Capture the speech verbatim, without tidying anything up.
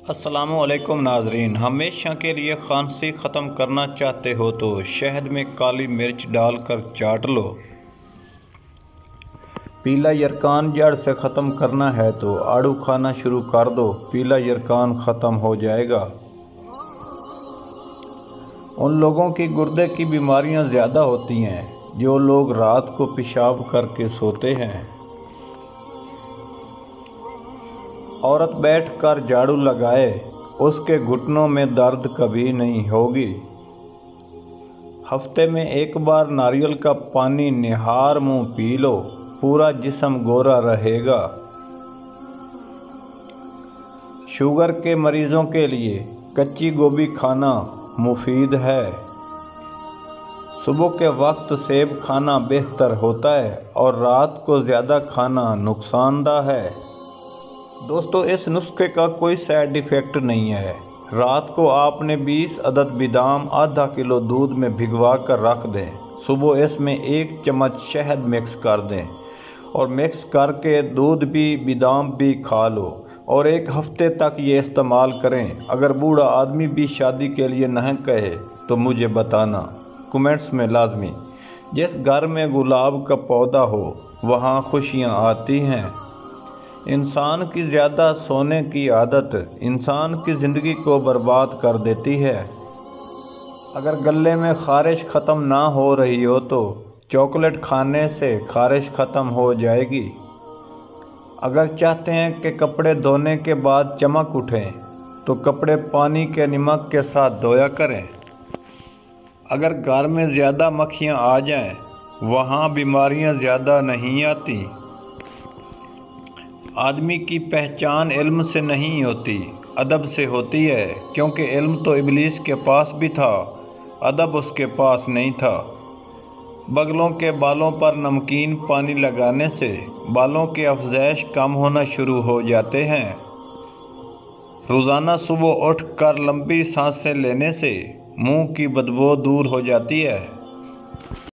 अस्सलामुअलैकुम नाजरीन, हमेशा के लिए खांसी ख़त्म करना चाहते हो तो शहद में काली मिर्च डालकर चाट लो। पीला यरकान जड़ से ख़त्म करना है तो आड़ू खाना शुरू कर दो, पीला यरकान ख़त्म हो जाएगा। उन लोगों की गुर्दे की बीमारियां ज़्यादा होती हैं जो लोग रात को पेशाब करके सोते हैं। औरत बैठकर झाड़ू लगाए, उसके घुटनों में दर्द कभी नहीं होगी। हफ्ते में एक बार नारियल का पानी निहार मुंह पी लो, पूरा जिस्म गोरा रहेगा। शुगर के मरीजों के लिए कच्ची गोभी खाना मुफीद है। सुबह के वक्त सेब खाना बेहतर होता है और रात को ज़्यादा खाना नुकसानदा है। दोस्तों, इस नुस्खे का कोई साइड इफ़ेक्ट नहीं है। रात को आपने बीस अदद बादाम आधा किलो दूध में भिगवा कर रख दें। सुबह इसमें एक चम्मच शहद मिक्स कर दें और मिक्स करके दूध भी बादाम भी खा लो और एक हफ्ते तक ये इस्तेमाल करें। अगर बूढ़ा आदमी भी शादी के लिए नहीं कहे तो मुझे बताना कमेंट्स में लाजमी। जिस घर में गुलाब का पौधा हो वहाँ खुशियाँ आती हैं। इंसान की ज़्यादा सोने की आदत इंसान की ज़िंदगी को बर्बाद कर देती है। अगर गले में ख़ारिश ख़त्म ना हो रही हो तो चॉकलेट खाने से ख़ारिश ख़त्म हो जाएगी। अगर चाहते हैं कि कपड़े धोने के बाद चमक उठें तो कपड़े पानी के नमक के साथ धोया करें। अगर घर में ज़्यादा मक्खियाँ आ जाएं, वहाँ बीमारियाँ ज़्यादा नहीं आती। आदमी की पहचान इल्म से नहीं होती, अदब से होती है, क्योंकि इल्म तो इब्लीस के पास भी था, अदब उसके पास नहीं था। बगलों के बालों पर नमकीन पानी लगाने से बालों के अफज़ैश कम होना शुरू हो जाते हैं। रोज़ाना सुबह उठकर लंबी सांसें लेने से मुंह की बदबू दूर हो जाती है।